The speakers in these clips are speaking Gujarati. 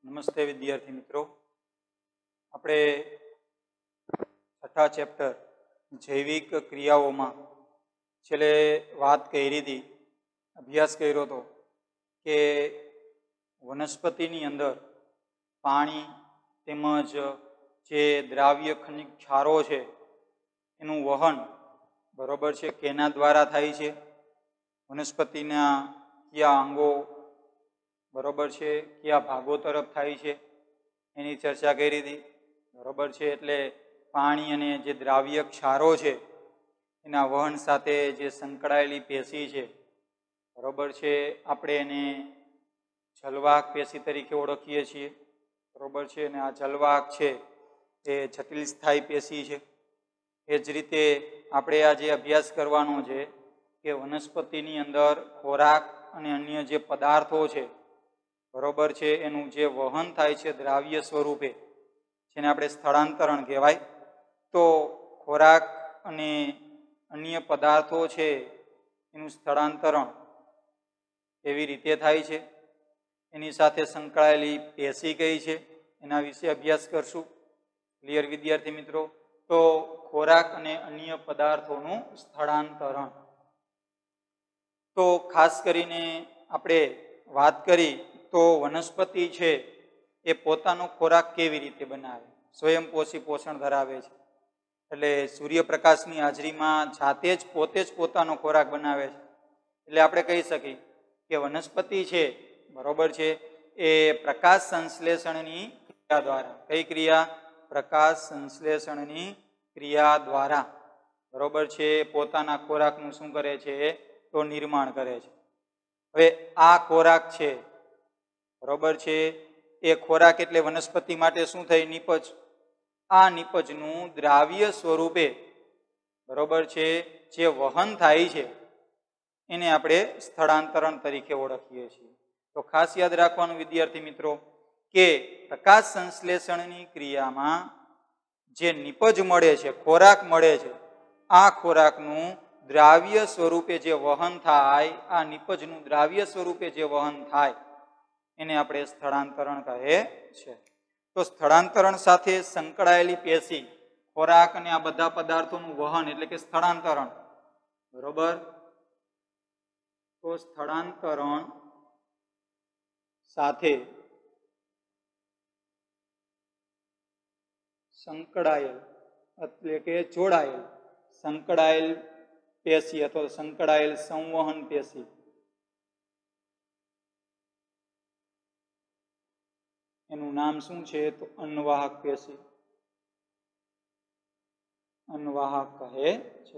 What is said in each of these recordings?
નમસ્તે વિદ્યાર્થી મિત્રો, આપણે છઠ્ઠા ચેપ્ટર જૈવિક ક્રિયાઓમાં છેલ્લે વાત કરી હતી, અભ્યાસ કર્યો હતો કે વનસ્પતિની અંદર પાણી તેમજ જે દ્રાવ્ય ખનિજ ક્ષારો છે એનું વહન બરોબર છે કેના દ્વારા થાય છે, વનસ્પતિના કયા અંગો બરોબર છે કયા ભાગો તરફ થાય છે એની ચર્ચા કરી હતી બરોબર છે। એટલે પાણી અને જે દ્રાવ્ય ક્ષારો છે એના વહન સાથે જે સંકળાયેલી પેશી છે બરોબર છે, આપણે એને જલવાહક પેશી તરીકે ઓળખીએ છીએ બરોબર છે। અને આ જલવાહક છે એ જટિલ સ્થાયી પેશી છે। એ જ રીતે આપણે આ જે અભ્યાસ કરવાનો છે કે વનસ્પતિની અંદર ખોરાક અને અન્ય જે પદાર્થો છે બરોબર છે એનું જે વહન થાય છે દ્રાવ્ય સ્વરૂપે, જેને આપણે સ્થળાંતરણ કહેવાય, તો ખોરાક અને અન્ય પદાર્થો છે એનું સ્થળાંતરણ એવી રીતે થાય છે, એની સાથે સંકળાયેલી પેશી કઈ છે એના વિશે અભ્યાસ કરશું। ક્લિયર વિદ્યાર્થી મિત્રો? તો ખોરાક અને અન્ય પદાર્થોનું સ્થળાંતરણ, તો ખાસ કરીને આપણે વાત કરી તો વનસ્પતિ છે એ પોતાનો ખોરાક કેવી રીતે બનાવે, સ્વયંપોષી પોષણ ધરાવે છે, એટલે સૂર્યપ્રકાશની હાજરીમાં જાતે જ પોતે જ પોતાનો ખોરાક બનાવે છે। એટલે આપણે કહી શકીએ કે વનસ્પતિ છે બરોબર છે એ પ્રકાશ સંશ્લેષણની ક્રિયા દ્વારા, કઈ ક્રિયા? પ્રકાશ સંશ્લેષણની ક્રિયા દ્વારા બરોબર છે પોતાના ખોરાકનું શું કરે છે તો નિર્માણ કરે છે। હવે આ ખોરાક છે બરોબર છે એ ખોરાક એટલે વનસ્પતિ માટે શું થઈ? નિપજ। આ નિપજનું દ્રાવ્ય સ્વરૂપે બરોબર છે જે વહન થાય છે એને આપણે સ્થળાંતરણ તરીકે ઓળખીએ છીએ। તો ખાસ યાદ રાખવાનું વિદ્યાર્થી મિત્રો કે પ્રકાશ સંશ્લેષણની ક્રિયામાં જે નિપજ મળે છે, ખોરાક મળે છે, આ ખોરાકનું દ્રાવ્ય સ્વરૂપે જે વહન થાય, આ નિપજનું દ્રાવ્ય સ્વરૂપે જે વહન થાય એને આપણે સ્થળાંતરણ કહે છે। તો સ્થળાંતરણ સાથે સંકળાયેલી પેશી, ખોરાક અને આ બધા પદાર્થોનું વહન એટલે કે સ્થળાંતરણ બરોબર, તો સ્થળાંતરણ સાથે સંકળાયેલ એટલે કે જોડાયેલ સંકળાયેલ પેશી અથવા સંકળાયેલ સંવહન પેશી, એનું નામ શું છે તો અન્નવાહક પેશી, અન્નવાહક કહે છે।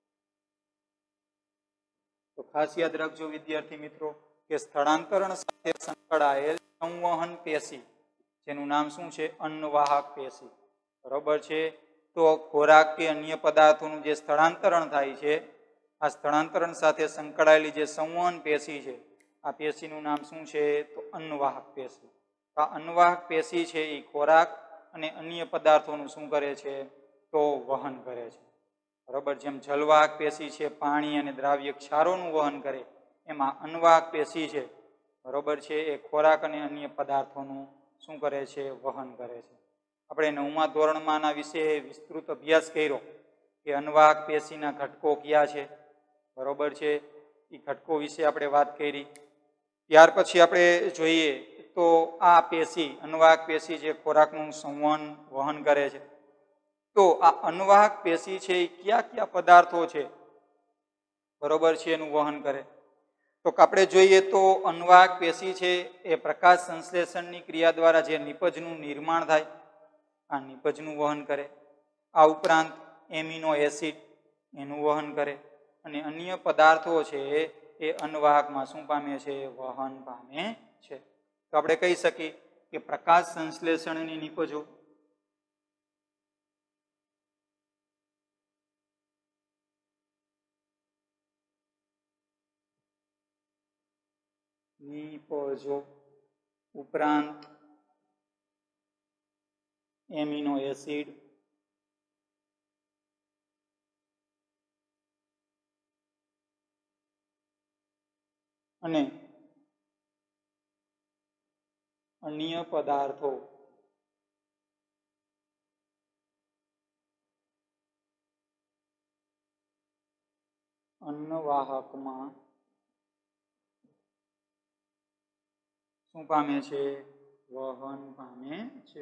તો ખાસ યાદ રાખજો વિદ્યાર્થી મિત્રો કે સ્થળાંતરણ સાથે સંકળાયેલ સંવહન પેશી જેનું નામ શું છે? અન્નવાહક પેશી બરોબર છે। તો ખોરાક કે અન્ય પદાર્થોનું જે સ્થળાંતરણ થાય છે, આ સ્થળાંતરણ સાથે સંકળાયેલી જે સંવહન પેશી છે, આ પેશીનું નામ શું છે તો અન્નવાહક પેશી। આ અન્નવાહક પેશી છે એ ખોરાક અને અન્ય પદાર્થોનું શું કરે છે તો વહન કરે છે બરોબર। જેમ જલવાહક પેશી છે પાણી અને દ્રાવ્ય ક્ષારોનું વહન કરે, એમાં અન્નવાહક પેશી છે બરોબર છે એ ખોરાક અને અન્ય પદાર્થોનું શું કરે છે? વહન કરે છે। આપણે 9મા ધોરણમાં આના વિશે વિસ્તૃત અભ્યાસ કર્યો કે અન્નવાહક પેશીના ઘટકો કયા છે બરોબર છે, એ ઘટકો વિશે આપણે વાત કરી। ત્યાર પછી આપણે જોઈએ તો આ પેશી, અન્નવાહક પેશી જે ખોરાકનું સંવહન વહન કરે છે, તો આ અન્નવાહક પેશી છે એ કયા કયા પદાર્થો છે બરોબર છે એનું વહન કરે? તો આપણે જોઈએ તો અન્નવાહક પેશી છે એ પ્રકાશ સંશ્લેષણની ક્રિયા દ્વારા જે નિપજનું નિર્માણ થાય, આ નિપજનું વહન કરે। આ ઉપરાંત એમિનો એસિડ એનું વહન કરે, અને અન્ય પદાર્થો છે એ અન્નવાહકમાં શું પામે છે? વહન પામે છે। તો આપણે કહી શકીએ કે પ્રકાશ સંશ્લેષણની નિપજો, નિપજો ઉપરાંત એમિનો એસિડ અને અન્ય પદાર્થો અન્નવાહકમાં શું પામે છે? વહન પામે છે.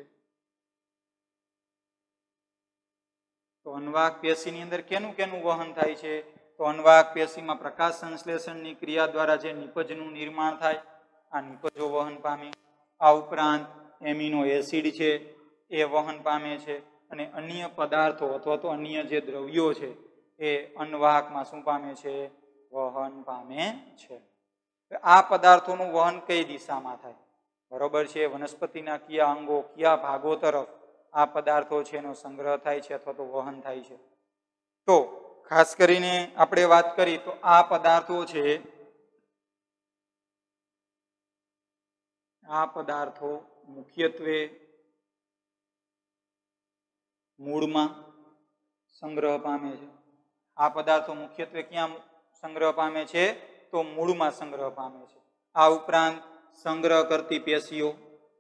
તો અન્નવાહક પેશીની અંદર કેનું કેનું વહન થાય છે? તો અન્નવાહક પેશીમાં પ્રકાશ સંશ્લેષણની ક્રિયા દ્વારા જે નિપજનું નિર્માણ થાય, આ નિપજો વહન પામે. આ ઉપરાંત એમિનો એસિડ છે એ વહન પામે છે. અને અન્ય પદાર્થો અથવા તો અન્ય જે દ્રવ્યો છે એ અન્નવાહકમાં શું પામે છે? વહન પામે છે. આ પદાર્થોનું વહન કઈ દિશામાં થાય? બરોબર છે. વનસ્પતિના કયા અંગો, કયા ભાગો તરફ આ પદાર્થો છે એનો સંગ્રહ થાય છે અથવા તો વહન થાય છે? તો ખાસ કરીને આપણે વાત કરી તો આ પદાર્થો છે, આ પદાર્થો મુખ્યત્વે મૂળમાં સંગ્રહ પામે છે. આ પદાર્થો મુખ્યત્વે ક્યાં સંગ્રહ પામે છે? તો મૂળમાં સંગ્રહ પામે છે. આ ઉપરાંત સંગ્રહ કરતી પેશીઓ,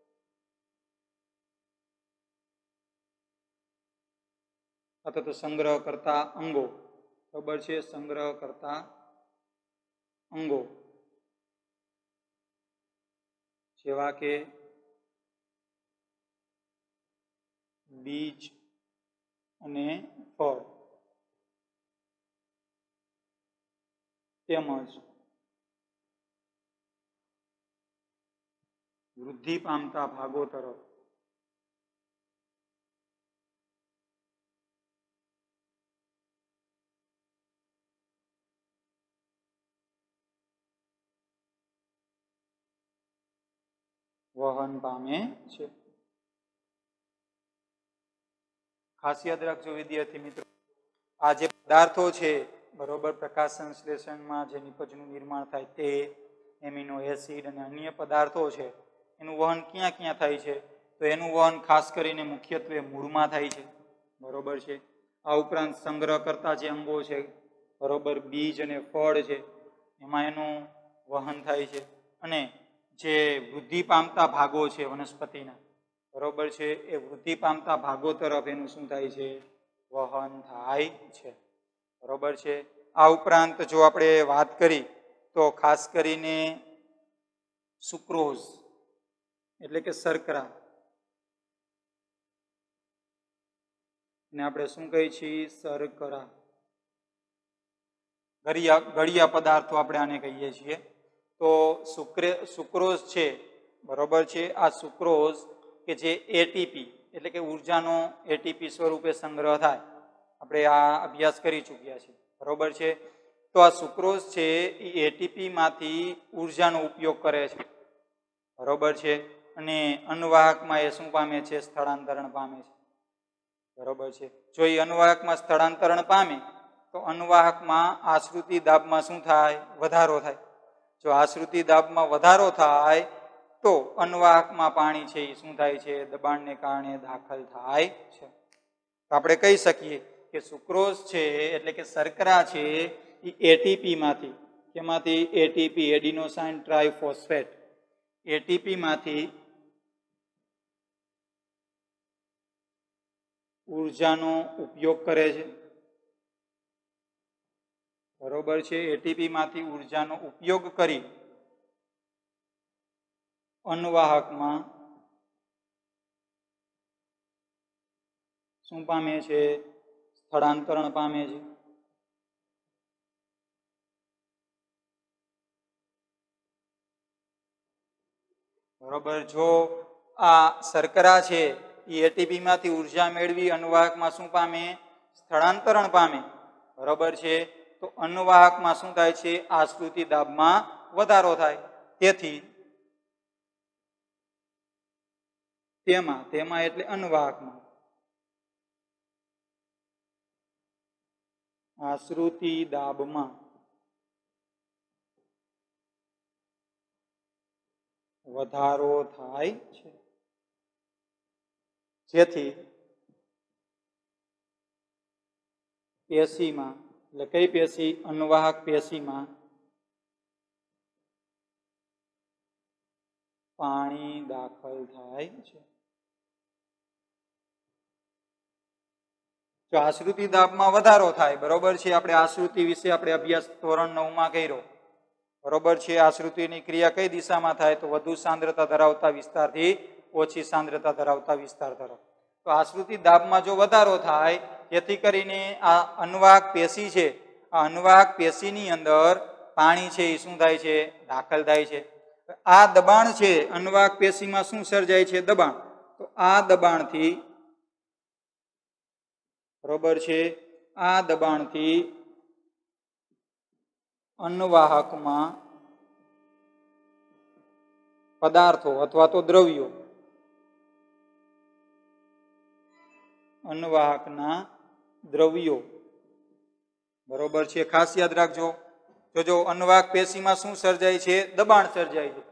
અથવા તો સંગ્રહ કરતા અંગો, બરાબર છે, સંગ્રહ કરતા અંગો જેવા કે બીજ અને ફળ તેમજ વૃદ્ધિ પામતા ભાગો તરફ વહન પામે છે. ખાસ યાદ રાખજો વિદ્યાર્થી મિત્રો, આ જે પદાર્થો છે, બરોબર, પ્રકાશ સંશ્લેષણમાં જે નિપજનું નિર્માણ થાય તે, એમિનો એસિડ અને અન્ય પદાર્થો છે, એનું વહન ક્યાં ક્યાં થાય છે? તો એનું વહન ખાસ કરીને મુખ્યત્વે મૂળમાં થાય છે. બરોબર છે. આ ઉપરાંત સંગ્રહ કરતા જે અંગો છે, બરોબર, બીજ અને ફળ છે, એમાં એનું વહન થાય છે. અને જે વૃદ્ધિ પામતા ભાગો છે વનસ્પતિના, બરોબર છે, એ વૃદ્ધિ પામતા ભાગો તરફ એનું શું થાય છે? વહન થાય છે. બરોબર છે. આ ઉપરાંત જો આપણે વાત કરી તો ખાસ કરીને સુક્રોઝ એટલે કે શર્કરા ને આપણે શું કહીએ છીએ? શર્કરા. ગળિયા પદાર્થો આપણે આને કહીએ છીએ. તો સુક્રોઝ છે, બરોબર છે, આ સુક્રોઝ કે જે એટીપી એટલે કે ઉર્જાનો એટીપી સ્વરૂપે સંગ્રહ થાય, આપણે આ અભ્યાસ કરી ચૂક્યા છીએ. બરોબર છે. તો આ સુક્રોઝ છે એ એટીપી માંથી ઉર્જાનો ઉપયોગ કરે છે. બરોબર છે. અને અન્નવાહકમાં એ શું પામે છે? સ્થળાંતરણ પામે છે. બરોબર છે. જો એ અન્નવાહકમાં સ્થળાંતરણ પામે તો અન્નવાહકમાં આશ્રુતિ દાબમાં શું થાય? વધારો થાય. જો આશ્રુતિ દાબમાં વધારો થાય તો અન્નવાહકમાં પાણી છે એ શું થાય છે? દબાણને કારણે દાખલ થાય છે. તો આપણે કહી શકીએ કે સુક્રોઝ છે એટલે કે શર્કરા છે એ એટીપી માંથી, કેમાંથી? એટીપી, એડિનોસાઇન ટ્રાઇફોસ્ફેટ, એટીપી માંથી ઉર્જાનો ઉપયોગ કરે છે. બરોબર છે. એટીપી માંથી ઉર્જાનો ઉપયોગ કરી અન્નવાહકમાં શું પામે છે? સ્થળાંતરણ પામે છે. બરોબર. જો આ શર્કરા છે એ એટીપી માંથી ઉર્જા મેળવી અન્નવાહકમાં શું પામે? સ્થળાંતરણ પામે. બરોબર છે. તો અન્નવાહકમાં શું થાય છે? આશ્રુતિ દાબમાં વધારો થાય. તેથી તેમાં એટલે અન્નવાહકમાં આશ્રુતિ દાબમાં વધારો થાય છે. જેથી પેશીમાં, એટલે કઈ પેશી? અન્નવાહક પેશીમાં પાણી દાખલ થાય છે. જો આશ્રુતિ દાબમાં વધારો થાય, બરોબર છે, આપણે આશ્રુતિ વિશે આપણે અભ્યાસ ધોરણ 9 માં કર્યો, બરોબર છે. આશ્રુતિની ક્રિયા કઈ દિશામાં થાય? તો વધુ સાંદ્રતા ધરાવતા વિસ્તારથી ઓછી સાંદ્રતા ધરાવતા વિસ્તાર તરફ. તો આશ્રુતિ દાબમાં જો વધારો થાય, જેથી કરીને આ અન્વાહક પેશી છે, આ અન્વાહક પેશીની અંદર પાણી છે એ શું થાય છે? દાખલ થાય છે. આ દબાણ છે અન્વાહક પેશીમાં શું સર્જાય છે? દબાણ. તો આ દબાણથી, બરોબર છે, આ દબાણથી અન્વાહકમાં પદાર્થો અથવા તો દ્રવ્યો, અન્વાહકના દ્રવ્યો, બરોબર છે, ખાસ યાદ રાખજો. જો અન્વાહક પેશીમાં શું સર્જાય છે? દબાણ સર્જાય છે.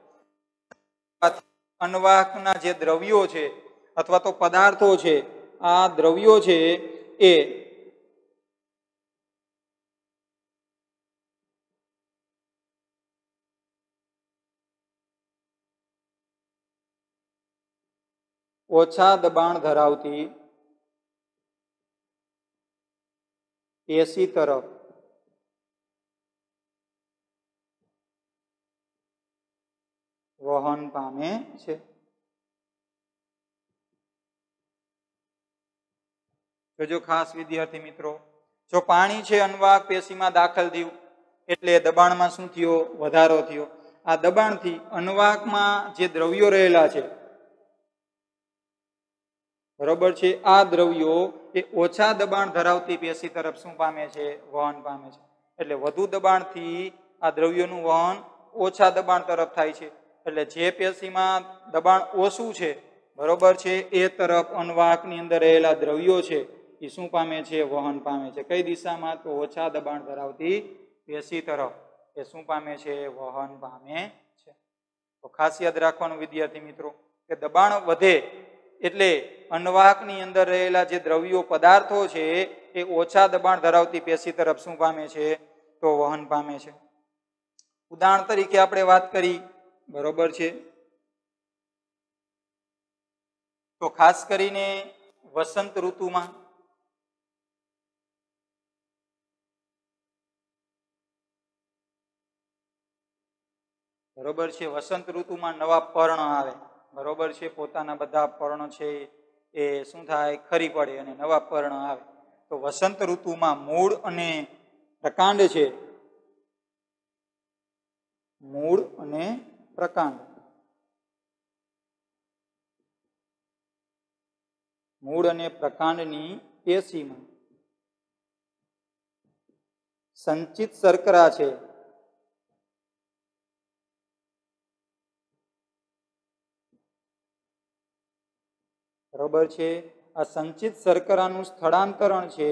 અન્વાહકના જે દ્રવ્યો છે અથવા તો પદાર્થો છે, આ દ્રવ્યો છે એ ઓછા દબાણ ધરાવતી પેશી તરફ વહન પામે છે. જો ખાસ વિદ્યાર્થી મિત્રો, જો પાણી છે અન્વાહક પેશીમાં દાખલ થયું એટલે દબાણમાં શું થયો? વધારો થયો. આ દબાણથી અન્વાહકમાં જે દ્રવ્યો રહેલા છે, બરોબર છે, આ દ્રવ્યો એ ઓછા દબાણ ધરાવતી પેશી તરફ શું પામે છે? વહન પામે છે. એટલે વધુ દબાણથી આ દ્રવ્યોનું વહન ઓછા દબાણ તરફ થાય છે. એટલે જે પેશીમાં દબાણ ઓછું છે, બરોબર છે, એ તરફ અન્વાહકની અંદર રહેલા દ્રવ્યો છે એ શું પામે છે? વહન પામે છે. કઈ દિશામાં? તો ઓછા દબાણ ધરાવતી પેશી તરફ એ શું પામે છે? વહન પામે છે. તો ખાસ યાદ રાખવાનું વિદ્યાર્થી મિત્રો કે દબાણ વધે એટલે અન્વાહકની અંદર રહેલા જે દ્રવ્યો પદાર્થો છે એ ઓછા દબાણ ધરાવતી પેશી તરફ શું પામે છે? તો વહન પામે છે. ઉદાહરણ તરીકે આપણે વાત કરી, બરોબર છે, તો ખાસ કરીને વસંત ઋતુમાં બરોબર છે, વસંત ઋતુમાં નવા પર્ણ આવે, બરોબર છે, પોતાના બધા પર્ણ છે એ શું થાય? ખરી પડે અને નવા પર્ણ આવે. તો વસંત ઋતુમાં મૂળ અને પ્રકાંડ છે, મૂળ અને પ્રકાંડ, મૂળ અને પ્રકાંડની પેશીમાં સંચિત શર્કરા છે, બરોબર છે. આ સંચિત શર્કરાનું સ્થળાંતરણ છે,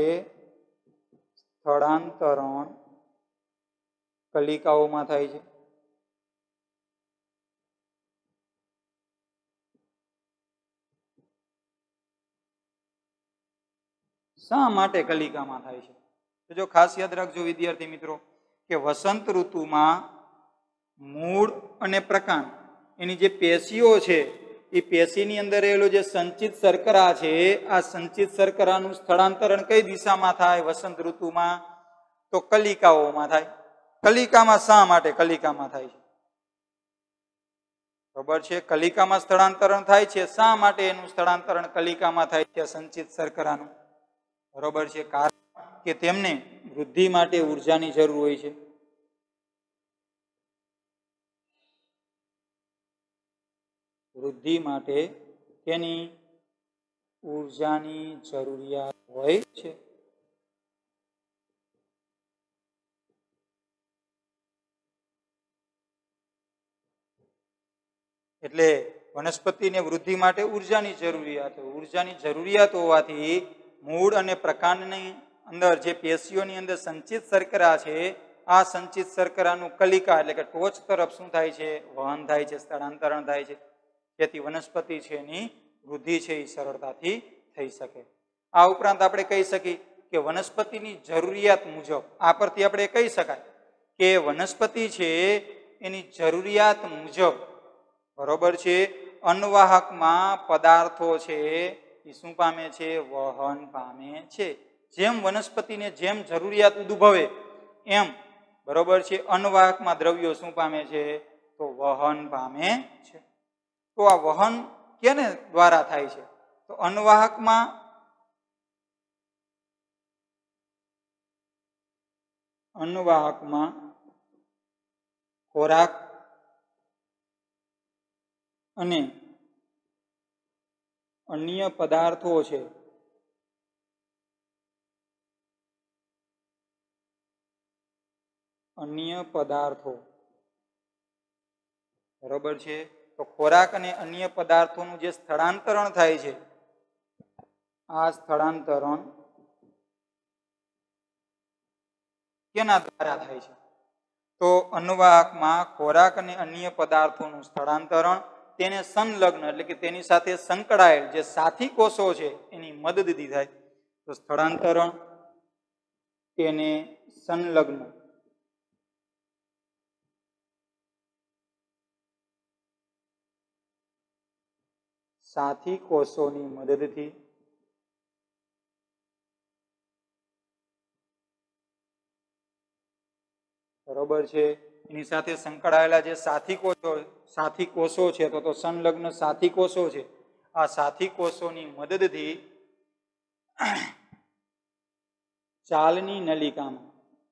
સ્થળાંતરણ કલિકાઓમાં થાય છે. શા માટે કલિકામાં થાય છે? તો જો ખાસ યાદ રાખજો વિદ્યાર્થી મિત્રો કે વસંત ઋતુમાં મૂળ અને પ્રકાંડ એની જે પેશીઓ છે એ પેશીની અંદર રહેલો જે સંચિત શર્કરા છે, આ સંચિત શર્કરાનું સ્થળાંતરણ કઈ દિશામાં થાય? વસંત ઋતુમાં તો કલિકાઓમાં થાય. કલિકામાં શા માટે કલિકામાં થાય છે? બરોબર છે, કલિકામાં સ્થળાંતરણ થાય છે. શા માટે એનું સ્થળાંતરણ કલિકામાં થાય છે સંચિત શર્કરાનું? બરોબર છે, કારણ કે તેમને વૃદ્ધિ માટે ઉર્જાની જરૂર હોય છે. વૃદ્ધિ માટે તેની ઉર્જાની જરૂરિયાત હોય છે. એટલે વનસ્પતિને વૃદ્ધિ માટે ઉર્જાની જરૂરિયાત હોય. ઉર્જાની જરૂરિયાત હોવાથી મૂળ અને પ્રકાંડની અંદર જે પેશીઓની અંદર સંચિત શર્કરા છે, આ સંચિત શર્કરાનું કલિકા એટલે કે ટોચ તરફ શું થાય છે? વહન થાય છે, સ્થળાંતરણ થાય છે. જેથી વનસ્પતિ છે એની વૃદ્ધિ છે એ સરળતાથી થઈ શકે. આ ઉપરાંત આપણે કહી શકીએ કે વનસ્પતિની જરૂરિયાત મુજબ, આ પરથી આપણે કહી શકાય કે વનસ્પતિ છે એની જરૂરિયાત મુજબ બરોબર છે. અન્વાહકમાં પદાર્થો છે એ શું પામે છે? વહન પામે છે. જેમ વનસ્પતિને જેમ જરૂરિયાત ઉદ્ભવે એમ બરોબર છે અન્વાહકમાં દ્રવ્યો શું પામે છે? તો વહન પામે છે. તો આ વહન કેને દ્વારા થાય છે? તો અન્વાહકમાં ખોરાક અને અન્ય પદાર્થો છે બરોબર છે. તો ખોરાક અને અન્ય પદાર્થોનું જે સ્થળાંતરણ થાય છે આ સ્થળાંતરણ કેના દ્વારા થાય છે? તો અન્વાહકમાં ખોરાક અને અન્ય પદાર્થોનું સ્થળાંતરણ તેને સંલગ્ન એટલે કે તેની સાથે સંકળાયેલ જે સાથી કોષો છે એની મદદથી થાય. તો સ્થળાંતરણ તેને સંલગ્ન સાથી કોષોની મદદથી બરોબર છે. એની સાથે સંકળાયેલા જે સાથી કોષો છે તો સંલગ્ન સાથી કોષો છે. આ સાથી કોષોની મદદથી ચાલની નલિકામાં,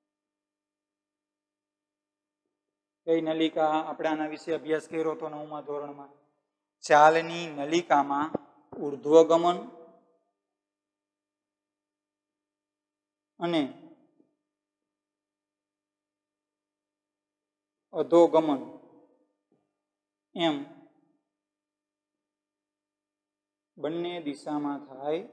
કઈ નલિકા? આપણે આના વિશે અભ્યાસ કર્યો હતો 9મા ધોરણમાં. ચાલની નલિકામાં ઉર્ધ્વગમન અને અધોગમન એમ બંને દિશામાં થાય.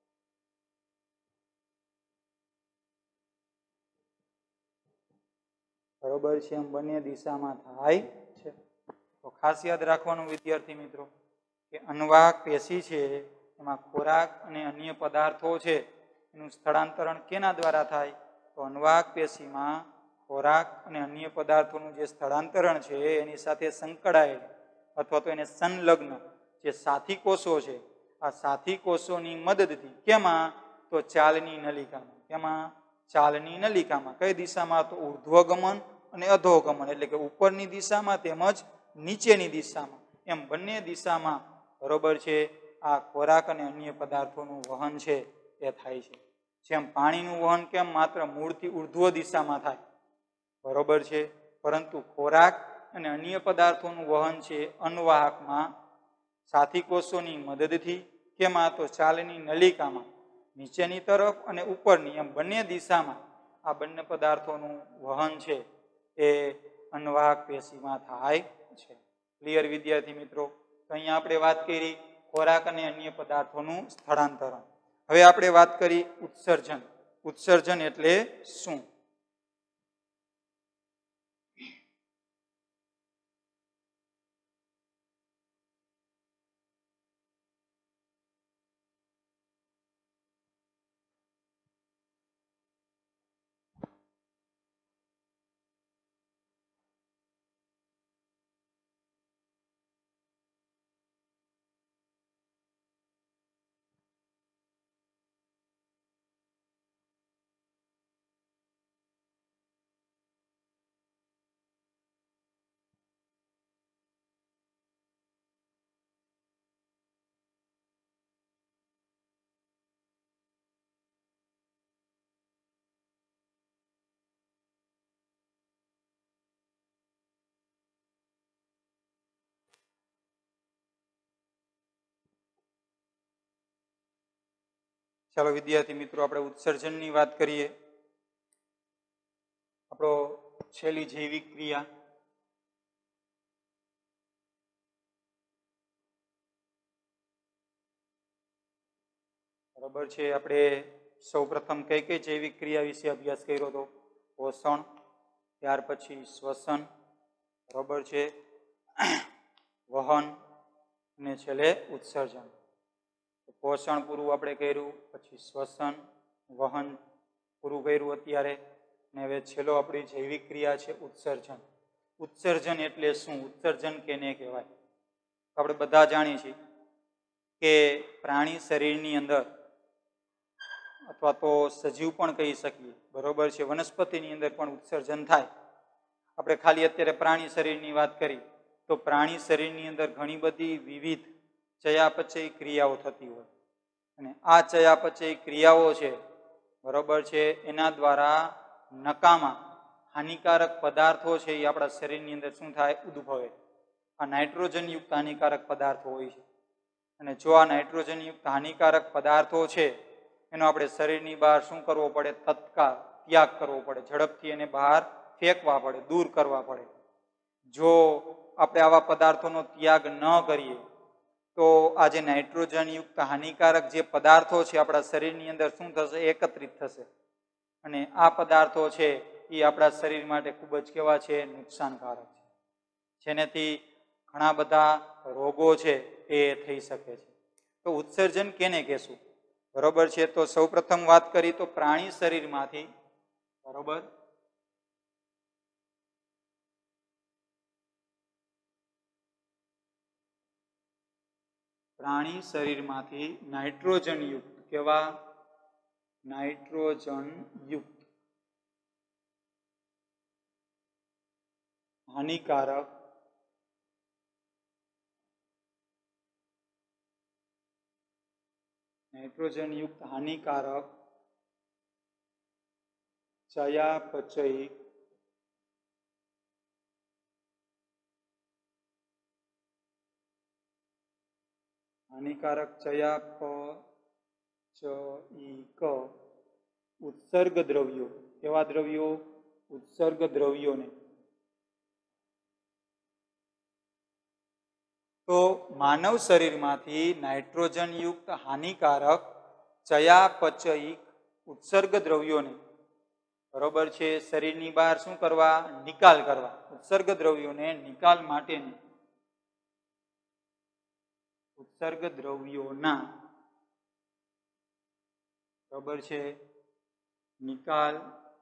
બરોબર છે. એમ બંને દિશામાં થાય છે. તો ખાસ યાદ રાખવાનું વિદ્યાર્થી મિત્રો કે અન્વાહક પેશી છે એમાં ખોરાક અને અન્ય પદાર્થો છે એનું સ્થળાંતરણ કેના દ્વારા થાય? તો અન્વાહક પેશીમાં ખોરાક અને અન્ય પદાર્થોનું જે સ્થળાંતરણ છે એની સાથે સંકળાયેલ અથવા તો એને સંલગ્ન જે સાથી કોષો છે આ સાથી કોષોની મદદથી કેમાં? તો ચાલની નલિકામાં. કેમાં? ચાલની નલિકામાં. કઈ દિશામાં? તો ઉર્ધ્વગમન અને અધોગમન એટલે કે ઉપરની દિશામાં તેમજ નીચેની દિશામાં એમ બંને દિશામાં બરોબર છે આ ખોરાક અને અન્ય પદાર્થોનું વહન છે એ થાય છે. જેમ પાણીનું વહન કેમ માત્ર મૂળથી ઉર્ધ્વ દિશામાં થાય બરોબર છે, પરંતુ ખોરાક અને અન્ય પદાર્થોનું વહન છે અન્વાહકમાં સાથી કોષોની મદદથી કેમાં? તો ચાલની નલિકામાં નીચેની તરફ અને ઉપરની એમ બંને દિશામાં આ બંને પદાર્થોનું વહન છે એ અન્વાહક પેશીમાં થાય છે. ક્લિયર વિદ્યાર્થી મિત્રો? તો અહીંયા આપણે વાત કરી ખોરાક અને અન્ય પદાર્થોનું સ્થળાંતરણ. હવે આપણે વાત કરી ઉત્સર્જન. ઉત્સર્જન એટલે શું? ચાલો વિદ્યાર્થી મિત્રો આપણે ઉત્સર્જનની વાત કરીએ. આપણો છેલ્લી જૈવિક ક્રિયા બરોબર છે. આપણે સૌપ્રથમ કઈ કઈ જૈવિક ક્રિયા વિશે અભ્યાસ કર્યો હતો? પોષણ, ત્યાર પછી શ્વસન, બરોબર છે, વહન અને છેલ્લે ઉત્સર્જન. પોષણ પૂરું આપણે કર્યું, પછી શ્વસન, વહન પૂરું કર્યું અત્યારે, અને હવે છેલ્લો આપણી જૈવિક ક્રિયા છે ઉત્સર્જન. ઉત્સર્જન એટલે શું? ઉત્સર્જન કેને કહેવાય? આપણે બધા જાણીએ છીએ કે પ્રાણી શરીરની અંદર અથવા તો સજીવ પણ કહી શકીએ, બરોબર છે, વનસ્પતિની અંદર પણ ઉત્સર્જન થાય. આપણે ખાલી અત્યારે પ્રાણી શરીરની વાત કરી તો પ્રાણી શરીરની અંદર ઘણી બધી વિવિધ ચયાપચય ક્રિયાઓ થતી હોય અને આ ચયાપચય ક્રિયાઓ છે, બરોબર છે, એના દ્વારા નકામા હાનિકારક પદાર્થો છે એ આપણા શરીરની અંદર શું થાય, ઉદ્ભવે. આ નાઇટ્રોજનયુક્ત હાનિકારક પદાર્થો હોય છે અને જો આ નાઇટ્રોજનયુક્ત હાનિકારક પદાર્થો છે એનો આપણે શરીરની બહાર શું કરવો પડે, તત્કાળ ત્યાગ કરવો પડે, ઝડપથી એને બહાર ફેંકવા પડે, દૂર કરવા પડે. જો આપણે આવા પદાર્થોનો ત્યાગ ન કરીએ તો આ જે નાઇટ્રોજનયુક્ત હાનિકારક જે પદાર્થો છે આપણા શરીરની અંદર શું થશે, એકત્રિત થશે અને આ પદાર્થો છે એ આપણા શરીર માટે ખૂબ જ કેવા છે, નુકસાનકારક છે, જેનેથી ઘણા બધા રોગો છે એ થઈ શકે છે. તો ઉત્સર્જન કેને કહેશું, બરોબર છે? તો સૌપ્રથમ વાત કરી તો પ્રાણી શરીરમાંથી, બરોબર, પ્રાણી શરીરમાંથી નાઇટ્રોજનયુક્ત, કેવા, નાઇટ્રોજનયુક્ત હાનિકારક ચયાપચયિક ઉત્સર્ગ દ્રવ્યો, કેવા દ્રવ્યો, ઉત્સર્ગ દ્રવ્યોને. તો માનવ શરીરમાંથી નાઇટ્રોજનયુક્ત હાનિકારક ચયાપચયિક ઉત્સર્ગ દ્રવ્યોને, બરોબર છે, શરીરની બહાર શું કરવા, નિકાલ કરવા. ઉત્સર્ગ દ્રવ્યોને નિકાલ માટેની, ઉત્સર્ગ દ્રવ્યોના, બરોબર છે, નિકાલ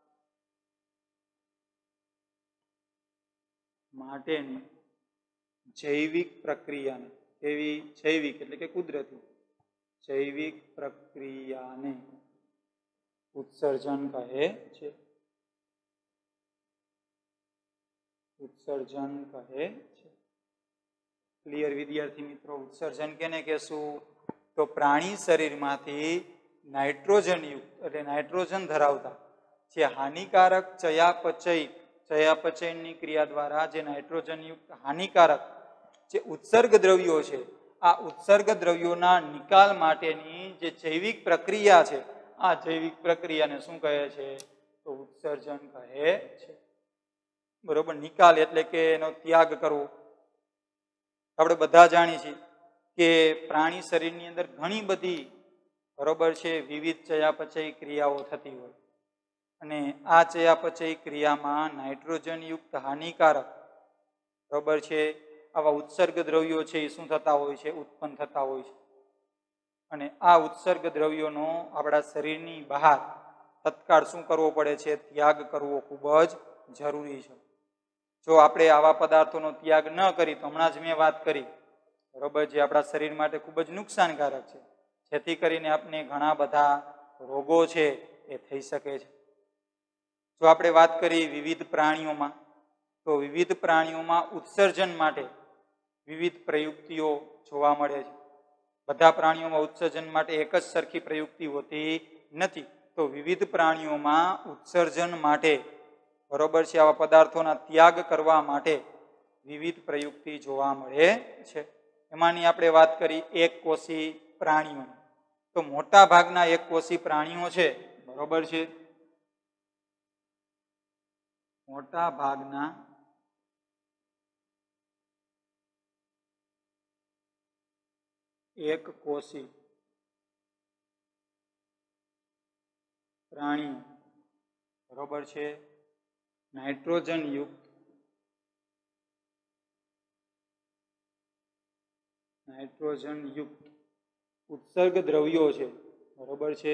માટેની જૈવિક પ્રક્રિયાને, એવી જૈવિક એટલે કે કુદરતી જૈવિક પ્રક્રિયાને ઉત્સર્જન કહે છે. ઉત્સર્જન કહે છે. ક્લિયર વિદ્યાર્થી મિત્રો? ઉત્સર્જન કેને કહેશું? તો પ્રાણી શરીરમાંથી નાઇટ્રોજનયુક્ત એટલે નાઇટ્રોજન ધરાવતા જે હાનિકારક ચયાપચયની ક્રિયા દ્વારા જે નાઇટ્રોજનયુક્ત હાનિકારક જે ઉત્સર્ગ દ્રવ્યો છે, આ ઉત્સર્ગ દ્રવ્યોના નિકાલ માટેની જે જૈવિક પ્રક્રિયા છે, આ જૈવિક પ્રક્રિયાને શું કહે છે? તો ઉત્સર્જન કહે છે. બરોબર. નિકાલ એટલે કે એનો ત્યાગ કરવો. આપણે બધા જાણીએ છીએ કે પ્રાણી શરીરની અંદર ઘણી બધી, બરોબર છે, વિવિધ ચયાપચય ક્રિયાઓ થતી હોય અને આ ચયાપચય ક્રિયામાં નાઇટ્રોજનયુક્ત હાનિકારક, બરોબર છે, આવા ઉત્સર્ગ દ્રવ્યો છે એ શું થતા હોય છે? ઉત્પન્ન થતા હોય છે અને આ ઉત્સર્ગ દ્રવ્યોનો આપણા શરીરની બહાર તત્કાળ શું કરવો પડે છે? ત્યાગ કરવો ખૂબ જ જરૂરી છે. જો આપણે આવા પદાર્થોનો ત્યાગ ન કરી તો હમણાં જ મેં વાત કરી, બરોબર, જે આપણા શરીર માટે ખૂબ જ નુકસાનકારક છે, જેથી કરીને આપણે ઘણા બધા રોગો છે એ થઈ શકે છે. જો આપણે વાત કરી વિવિધ પ્રાણીઓમાં, તો વિવિધ પ્રાણીઓમાં ઉત્સર્જન માટે વિવિધ પ્રયુક્તિઓ જોવા મળે છે. બધા પ્રાણીઓમાં ઉત્સર્જન માટે એક જ સરખી પ્રયુક્તિ હોતી નથી. તો વિવિધ પ્રાણીઓમાં ઉત્સર્જન માટે, બરોબર છે, આવા પદાર્થોના ત્યાગ કરવા માટે વિવિધ પ્રયુક્તિ જોવા મળે છે. એમાંની આપણે વાત કરી એક કોષી પ્રાણીઓ. તો મોટા ભાગના એક કોષી પ્રાણીઓ છે, બરોબર છે, મોટા ભાગના એક કોષી પ્રાણીઓ, બરોબર છે, નાઇટ્રોજનયુક્ત ઉત્સર્ગ દ્રવ્યો છે, બરોબર છે,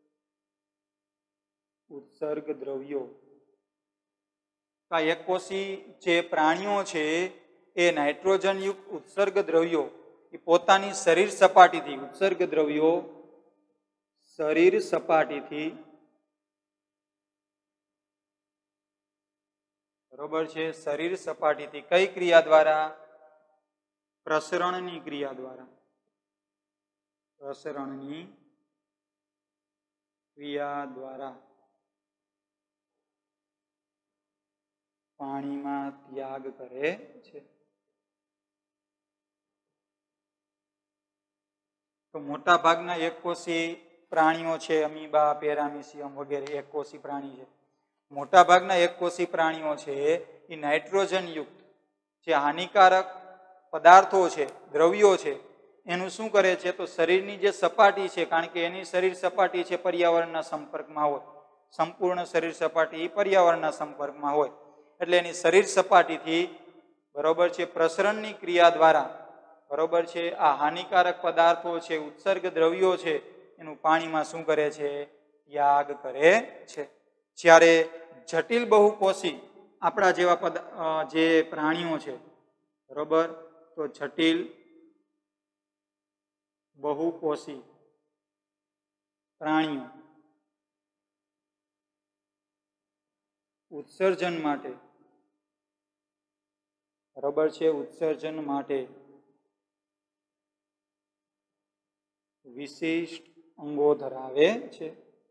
ઉત્સર્ગ દ્રવ્યો. આ એક કોષી જે પ્રાણીઓ છે એ નાઇટ્રોજનયુક્ત ઉત્સર્ગ દ્રવ્યો એ પોતાની શરીર સપાટીથી, ઉત્સર્ગ દ્રવ્યો શરીર સપાટીથી, બરોબર છે, શરીર સપાટીથી કઈ ક્રિયા દ્વારા? પ્રસરણની ક્રિયા દ્વારા, પ્રસરણની ક્રિયા દ્વારા પાણીમાં ત્યાગ કરે છે. તો મોટા ભાગના એકકોષી પ્રાણીઓ છે, અમીબા, પેરામીશિયમ વગેરે એકકોષી પ્રાણી છે. મોટા ભાગના એકકોષી પ્રાણીઓ છે એ નાઇટ્રોજન યુક્ત જે હાનિકારક પદાર્થો છે, દ્રવ્યો છે, એનું શું કરે છે? તો શરીરની જે સપાટી છે, કારણ કે એની શરીર સપાટી છે પર્યાવરણના સંપર્કમાં હોય, સંપૂર્ણ શરીર સપાટી એ પર્યાવરણના સંપર્કમાં હોય, એટલે એની શરીર સપાટીથી, બરોબર છે, પ્રસરણની ક્રિયા દ્વારા, બરોબર છે, આ હાનિકારક પદાર્થો છે, ઉત્સર્ગ દ્રવ્યો છે, એનું પાણીમાં શું કરે છે? ત્યાગ કરે છે. જ્યારે જટિલ બહુકોષી આપણા જેવા જે પ્રાણીઓ છે, બરોબર, તો જટિલ બહુકોષી પ્રાણીઓ ઉત્સર્જન માટે, બરોબર છે, ઉત્સર્જન માટે વિશિષ્ટ અંગો ધરાવે છે.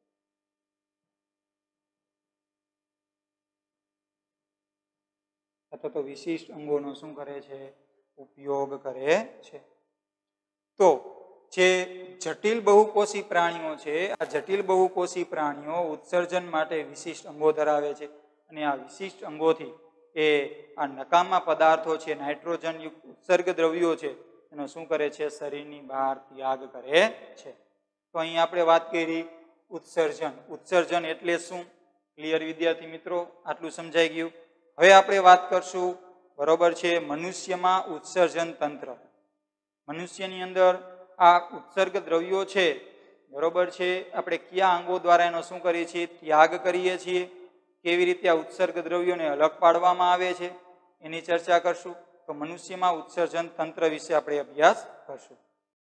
અથવા તો વિશિષ્ટ અંગોનો શું કરે છે? ઉપયોગ કરે છે. તો જે જટિલ બહુકોષી પ્રાણીઓ છે, આ જટિલ બહુકોષી પ્રાણીઓ ઉત્સર્જન માટે વિશિષ્ટ અંગો ધરાવે છે, અને આ વિશિષ્ટ અંગોથી એ આ નકામા પદાર્થો છે, નાઇટ્રોજન યુક્ત ઉત્સર્ગ દ્રવ્યો છે, એનો શું કરે છે? શરીરની બહાર ત્યાગ કરે છે. તો અહીં આપણે વાત કરી ઉત્સર્જન. ઉત્સર્જન એટલે શું? ક્લિયર વિદ્યાર્થી મિત્રો? આટલું સમજાઈ ગયું. હવે આપણે વાત કરશું, બરોબર છે, મનુષ્યમાં ઉત્સર્જન તંત્ર. મનુષ્યની અંદર આ ઉત્સર્ગ દ્રવ્યો છે, બરોબર છે, આપણે કયા અંગો દ્વારા એનો શું કરીએ છીએ? ત્યાગ કરીએ છીએ. કેવી રીતે આ ઉત્સર્ગ દ્રવ્યોને અલગ પાડવામાં આવે છે એની ચર્ચા કરશું. તો મનુષ્યમાં ઉત્સર્જન તંત્ર વિશે આપણે અભ્યાસ કરશું.